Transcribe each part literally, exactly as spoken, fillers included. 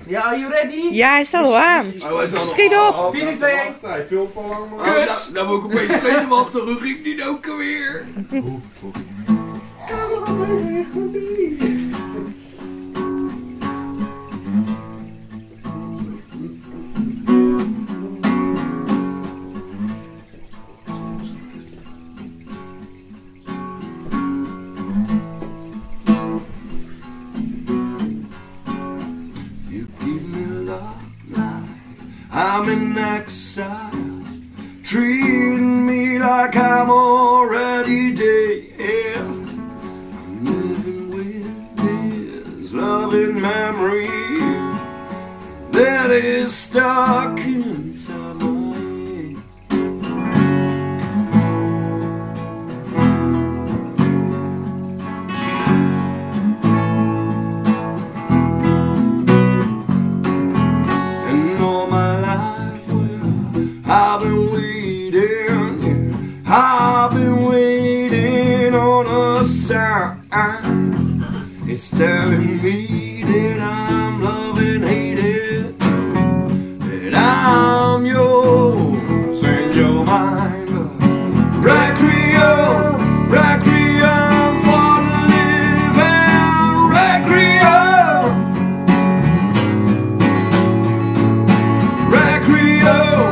Ja, are you ready? Ja, hij staat al aan. Schiet op! vier, twee, één. Hij filmt al lang, man. Kut! Nou, nou word ik opeens zenuwachtig, hoe ging die ook alweer? I'm in exile, treating me like I'm already dead. I'm living with this loving memory that is stuck inside my head. And all my I've been waiting, I've been waiting on a sign. It's telling me that I'm loving, hated, that I'm yours and you're mine. Requiem, requiem for the living, requiem, requiem.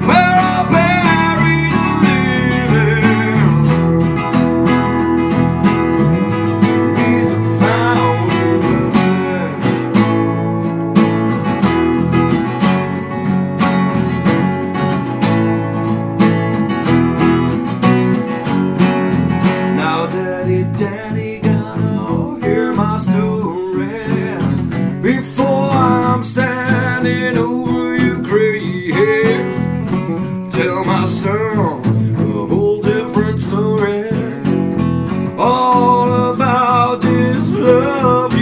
Daddy, gotta hear my story before I'm standing over your grave. Tell my son a whole different story, all about this love.